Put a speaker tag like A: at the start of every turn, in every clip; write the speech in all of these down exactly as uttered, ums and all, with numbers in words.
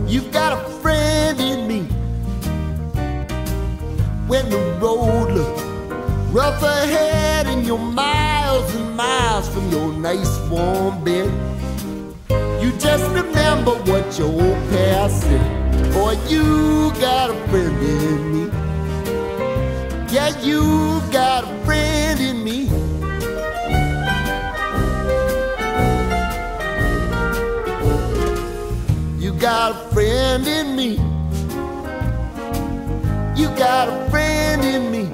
A: You've got a friend in me. When the road looks rough ahead and you're miles and miles from your nice warm bed, you just remember what your old past said. Boy, you got a friend in me. Yeah, you got a friend in me. You got a friend in me. You got a friend in me.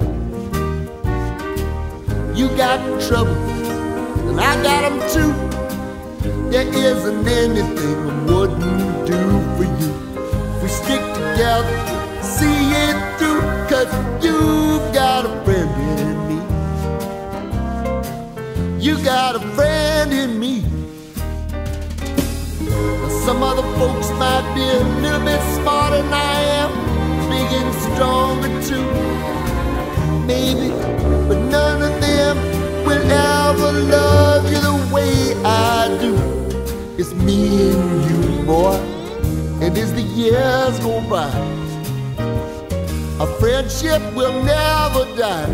A: You got trouble, and I got them too. There isn't anything I wouldn't do for you. If we stick together, see it through, 'cause you've got a friend in me. You got a friend in me. Now, some other folks might be a little bit smarter than I am, big and stronger too, maybe, but none of them will ever love you the way I do. It's me and you, boy, and as the years go by, our friendship will never die.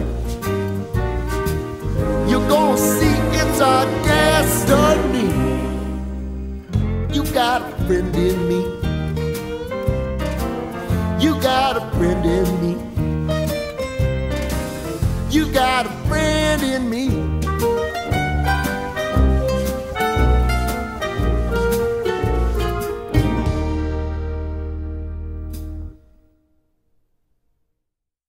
A: You're gonna see it's our destiny. You got a friend in me.